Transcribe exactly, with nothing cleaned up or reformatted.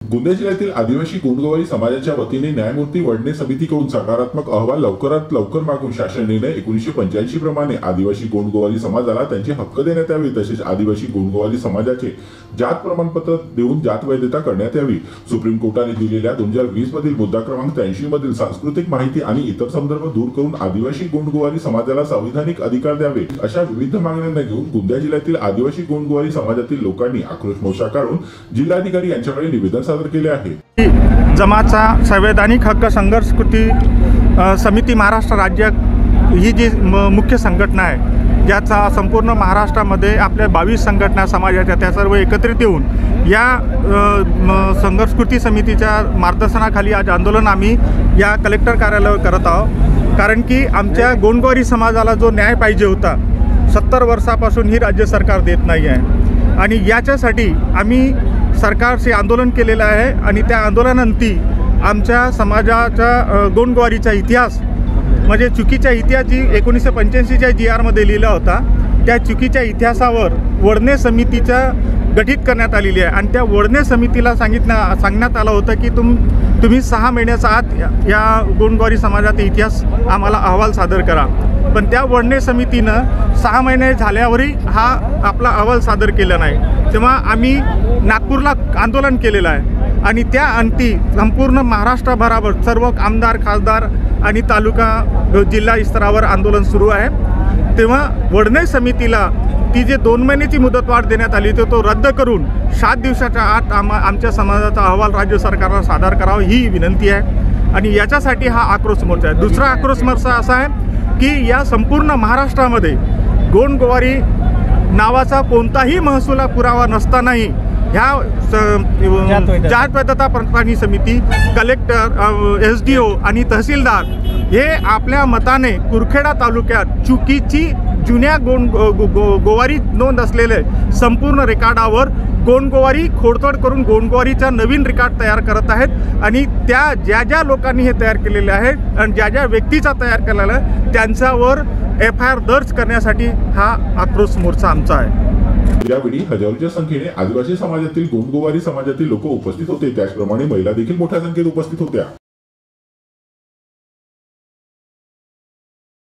गोंदिया जिल्ह्यातील आदिवासी गोंडगोवारी समाजाच्या वतीने न्यायमूर्ती वडणे समितीकडून सकारात्मक अहवाल लवकरात लवकर मागून शासन निर्णय एकोणीसशे पंच्याऐंशी प्रमाणे आदिवासी गोंडगोवारी समाजाला त्यांचे हक्क देण्यात यावे, तसेच आदिवासी गोंडगोवारी समाजाचे जात प्रमाणपत्र देऊन जात वैधता करण्यात यावी। सुप्रीम कोर्टाने दिलेल्या दोन हजार वीस मधील मुद्दा क्रमांक त्र्याऐंशी मधील सांस्कृतिक माहिती आणि इतर संदर्भ दूर करून आदिवासी गोंडगोवारी समाजाला संविधानिक अधिकार द्यावे, अशा विविध मागण्यांना घेऊन गोंदिया जिल्ह्यातील आदिवासी गोंडगोवारी समाजातील लोकांनी आक्रोश मोर्चा काढून जिल्हाधिकारी यांच्याकडे निवेदन सादर केले आहे। जमाचा संवैधानिक हक्क संघर्ष कृती समिती महाराष्ट्र राज्य ही जी मुख्य संघटना आहे, ज्याचा संपूर्ण महाराष्ट्रामध्ये आपल्या बावीस संघटना समाजाच्या त्या सर्व एकत्रित येऊन या संघर्ष कृती समितीच्या मार्गदर्शनाखाली आज आंदोलन आम्ही या कलेक्टर कार्यालयावर करत आहोत। कारण की आमच्या गोंडगोवारी समाजाला जो न्याय पाहिजे होता सत्तर वर्षापासून ही राज्य सरकार देत नाही आहे आणि याच्यासाठी आम्ही सरकारशी आंदोलन केलेलं आहे आणि त्या आंदोलनानंती आमच्या समाजाच्या गोंडगोवारीचा इतिहास म्हणजे चुकीच्या इतिहास जी एकोणीसशे पंच्याऐंशीच्या जी आरमध्ये लिहिला होता त्या चुकीच्या इतिहासावर वडणे समितीच्या गठीत करण्यात आलेली आहे आणि त्या वडणे समितीला सांगितलं सांगण्यात आलं होतं की तुम तुम्ही सहा महिन्याचा आत या गोंडगोवारी समाजाचा इतिहास आम्हाला अहवाल सादर करा। पण त्या वडणे समितीनं सहा महिने झाल्यावरही हा आपला अहवाल सादर केला नाही। तेव्हा आम्ही नागपूरला आंदोलन केलेलं आहे आणि त्या अंती संपूर्ण महाराष्ट्रभरावर सर्व आमदार खासदार आणि तालुका जिल्हा स्तरावर आंदोलन सुरू आहे। तेव्हा वडणे समितीला ती जे दोन महिन्याची मुदतवाढ देण्यात आली होती तो रद्द करून सात दिवसाच्या आत आम्हा आमच्या समाजाचा अहवाल राज्य सरकारला सादर करावा ही विनंती आहे आणि याच्यासाठी हा आक्रोश मोर्चा आहे। दुसरा आक्रोश मोर्चा असा आहे की या संपूर्ण महाराष्ट्रामध्ये गोंडगोवारी नावाचा कोणताही महसुला पुरावा नसतानाही ह्या जात वैधता पडताळणी समिती, कलेक्टर, एस डी ओ आणि तहसीलदार हे आपल्या मताने कुरखेडा तालुक्यात चुकीची जुन्या गोंड गो, गो, गोवारी नोंद असलेले संपूर्ण रेकॉर्डावर गोंडगोवारी खोडतोड करून गोंडगोवारीचा नवीन रेकॉर्ड तयार करत आहेत आणि त्या ज्या ज्या लोकांनी हे तयार केलेले आहे आणि ज्या ज्या व्यक्तीचा तयार केलेला आहे त्यांच्यावर एफ आय आर दर्ज करण्यासाठी हा आक्रोश मोर्चा आमचा आहे। यावेळी हजारोच्या संख्येने आदिवासी समाजातील गोंडगोवारी समाजातील लोक उपस्थित होते, त्याचप्रमाणे महिला देखील मोठ्या संख्येत उपस्थित होत्या।